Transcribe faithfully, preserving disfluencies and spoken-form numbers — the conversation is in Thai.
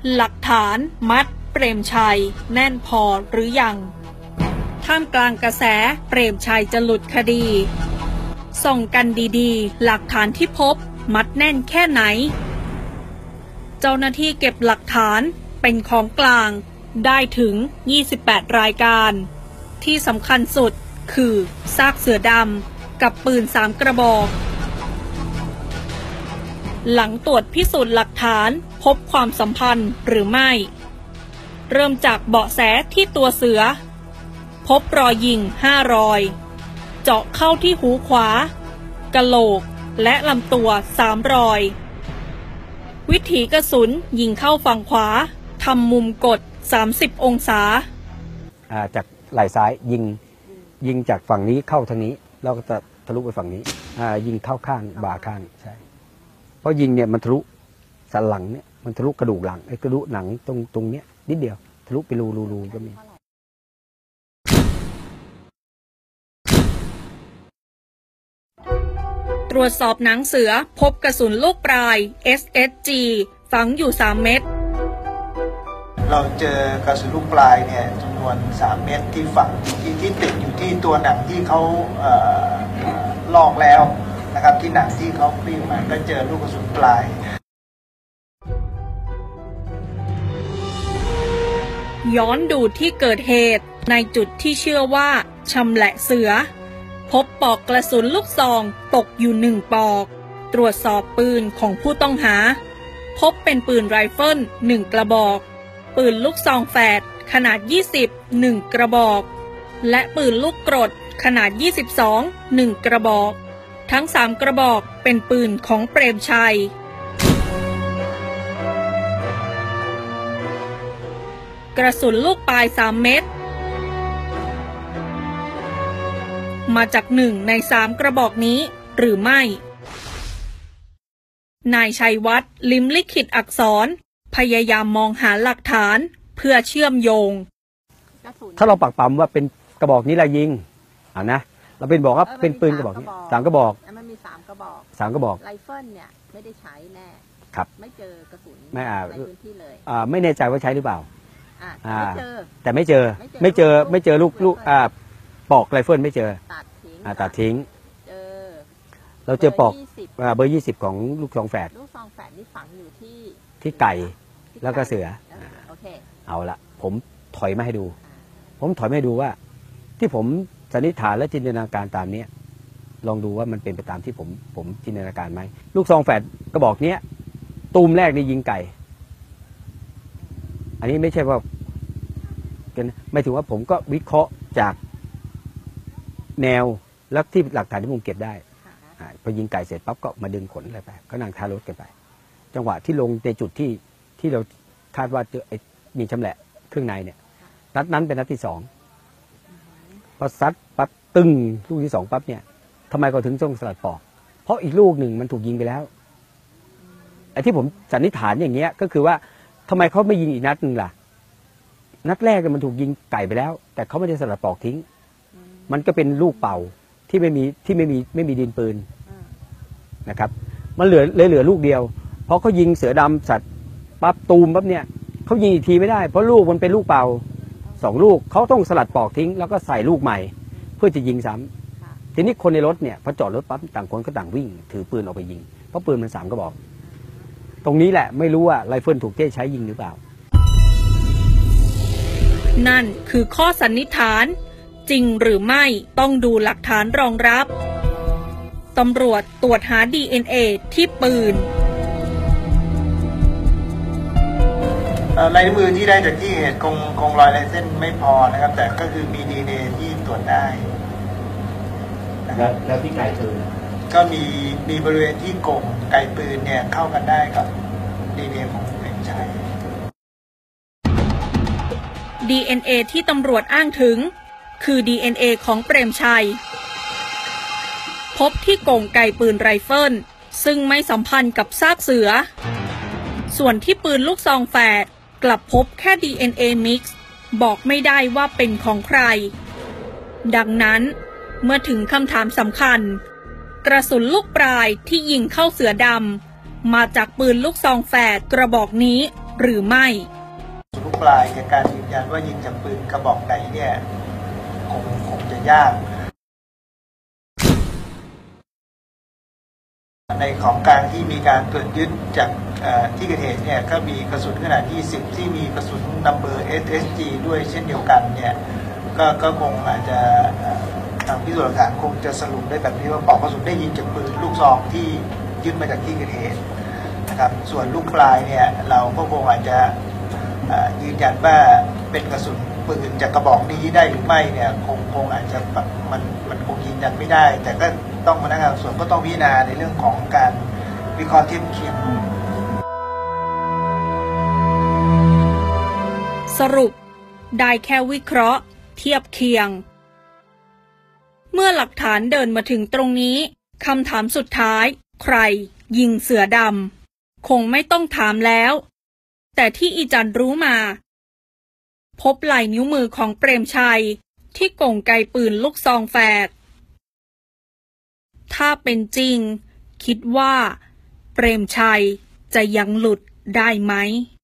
หลักฐานมัดเปรมชัยแน่นพอหรือยังท่ามกลางกระแสเปรมชัยจะหลุดคดีส่องกันดีๆหลักฐานที่พบมัดแน่นแค่ไหนเจ้าหน้าที่เก็บหลักฐานเป็นของกลางได้ถึงยี่สิบแปดรายการที่สำคัญสุดคือซากเสือดำกับปืนสามกระบอกหลังตรวจพิสูจน์หลักฐานพบความสัมพันธ์หรือไม่เริ่มจากเบาะแสที่ตัวเสือพบรอยยิงห้ารอยเจาะเข้าที่หูขวากะโหลกและลำตัวสามรอยวิถีกระสุนยิงเข้าฝั่งขวาทำมุมกดสามสิบองศาจากไหล่ซ้ายยิงยิงจากฝั่งนี้เข้าทางนี้แล้วก็จะทะลุไปฝั่งนี้ยิงเข้าข้างบ่าข้างใช่เพราะยิงเนี่ยมันทะลุสันหลังเนี่ยมันทะลุกระดูกหลังไอ้กระดูกหนังตรงตรงเนี้ยนิดเดียวทะลุไปรูรูรูก็มีตรวจสอบหนังเสือพบกระสุนลูกปลาย เอส เอส จี ฝังอยู่สามเม็ดเราเจอกระสุนลูกปลายเนี่ยจำนวนสามเม็ดที่ฝังที่ที่ติดอยู่ที่ตัวหนังที่เขาเอ่อลอกแล้วนะครับที่หนังที่เขาคลี่มาก็เจอลูกกระสุนปลายย้อนดูที่เกิดเหตุในจุดที่เชื่อว่าชำแหละเสือพบปลอกกระสุนลูกซองตกอยู่หนึ่งปลอกตรวจสอบปืนของผู้ต้องหาพบเป็นปืนไรเฟิลหนึ่งกระบอกปืนลูกซองแฝดขนาดยี่สิบ หนึ่งกระบอกและปืนลูกกรดขนาดยี่สิบสอง หนึ่งกระบอกทั้งสามกระบอกเป็นปืนของเปรมชัยกระสุนลูกปลายสามเม็ดมาจากหนึ่งในสามกระบอกนี้หรือไม่นายชัยวัฒน์ลิ้มลิขิตอักษรพยายามมองหาหลักฐานเพื่อเชื่อมโยงถ้าเราปักปั๊มว่าเป็นกระบอกนี้ละยิงอ่านะเราเป็นบอกว่าเป็นปืนกระบอกนี้สามกระบอกมันมีสามกระบอกสามกระบอกไรเฟิลเนี่ยไม่ได้ใช้แน่ครับไม่เจอกระสุนไม่อ่าในพื้นที่เลยอ่าไม่แน่ใจว่าใช้หรือเปล่าอ่าไม่เจอแต่ไม่เจอไม่เจอไม่เจอลูกลูกอ่าปอกไรเฟิลไม่เจอตัดทิ้งอ่าตัดทิ้งเจอเราเจอปอกอ่าเบอร์ยี่สิบของลูกซองแฝดลูกซองแฝดนี่ฝังอยู่ที่ที่ไก่แล้วก็เสือโอเคเอาละผมถอยมาให้ดูผมถอยมาให้ดูว่าที่ผมสันนิษฐานและจินตนาการตามนี้ลองดูว่ามันเป็นไปตามที่ผมผมจินตนาการไหมลูกซองแฝดกระบอกเนี้ยตูมแรกนี่ยิงไก่อันนี้ไม่ใช่ว่าเป็นไม่ถึงว่าผมก็วิเคราะห์จากแนวและที่หลักฐานที่ผมเก็บได้พอยิงไก่เสร็จปั๊บก็มาดึงขนอะไรไปก็นั่งท้ายรถกันไปจังหวะที่ลงในจุดที่ที่เราคาดว่าเจอไอ้มีชำแหละเครื่องในเนี่ยนัดนั้นเป็นนัดที่สองพอซัดปั๊บตึงลูกที่สองปั๊บเนี่ยทำไมเขาถึงต้องสลัดปอกเพราะอีกลูกหนึ่งมันถูกยิงไปแล้วไอ้ที่ผมสันนิษฐานอย่างเงี้ยก็คือว่าทำไมเขาไม่ยิงอีกนัดหนึ่งล่ะนัดแรกมันถูกยิงไก่ไปแล้วแต่เขาไม่ได้สลัดปอกทิ้งมันก็เป็นลูกเป่าที่ไม่มีที่ไม่มีไม่มีดินปืนนะครับมันเหลือเลยเหลือลูกเดียวเพราะเขายิงเสือดำสัตว์ปั๊บตูมปั๊บเนี่ยเขายิงอีกทีไม่ได้เพราะลูกมันเป็นลูกเป่าสองลูกเขาต้องสลัดปอกทิ้งแล้วก็ใส่ลูกใหม่เพื่อจะยิงซ้ำทีนี้คนในรถเนี่ยพอจอดรถปั๊บต่างคนก็ต่างวิ่งถือปืนออกไปยิงเพราะปืนมันสามกระบอกตรงนี้แหละไม่รู้ว่าไรเฟิลถูกเจ๊ใช้ยิงหรือเปล่านั่นคือข้อสันนิษฐานจริงหรือไม่ต้องดูหลักฐานรองรับตำรวจตรวจหา ดี เอ็น เอ ที่ปืนลายนิ้วมือที่ได้จากที่เหตุคงคงรอยลายเส้นไม่พอนะครับแต่ก็คือมี ดี เอ็น เอ ที่ตรวจได้แล้วแล้วที่ไกลปืนก็มีมีบริเวณที่กงไกลปืนเนี่ยเข้ากันได้กับ ดี เอ็น เอ ของเปรมชัยดี เอ็น เอ ที่ตำรวจอ้างถึงคือ ดี เอ็น เอ ของเปรมชัยพบที่กงไกปืนไรเฟิลซึ่งไม่สัมพันธ์กับซากเสือส่วนที่ปืนลูกซองแฝดกลับพบแค่ ดี เอ็น เอ Mix บอกไม่ได้ว่าเป็นของใครดังนั้นเมื่อถึงคำถามสำคัญกระสุนลูกปลายที่ยิงเข้าเสือดำมาจากปืนลูกซองแฝดกระบอกนี้หรือไม่ลูกปลายในการยืนยันว่ายิงจากปืนกระบอกไหนเนี่ยคงคงจะยากในของกลางที่มีการตรวจยึดจากที่เกิดเหตุเนี่ยก็มีกระสุนขนาดยี่สิบที่มีกระสุนนัมเบอร์ เอส เอส จี ด้วยเช่นเดียวกันเนี่ยก็ก็คงอาจจะทางพิสูจน์หลักฐานคงจะสรุปได้แบบนี้ว่าปลอกกระสุนได้ยิงจากปืนลูกซองที่ยึดมาจากที่เกิดเหตุนะครับส่วนลูกปลายเนี่ยเราก็คงอาจจะยืนยันว่าเป็นกระสุนปืนจากกระบอกนี้ได้หรือไม่เนี่ยคงคงอาจจะมันมันคงยืนยันไม่ได้แต่ก็ต้องพนักงานสอบสวนก็ต้องพิจารณาในเรื่องของการวิเคราะห์เทียบเคียงสรุปได้แค่วิเคราะห์เทียบเคียงเมื่อหลักฐานเดินมาถึงตรงนี้คำถามสุดท้ายใครยิงเสือดำคงไม่ต้องถามแล้วแต่ที่อีจันรู้มาพบลายนิ้วมือของเปรมชัยที่กงไกปืนลูกซองแฝดถ้าเป็นจริงคิดว่าเปรมชัยจะยังหลุดได้ไหม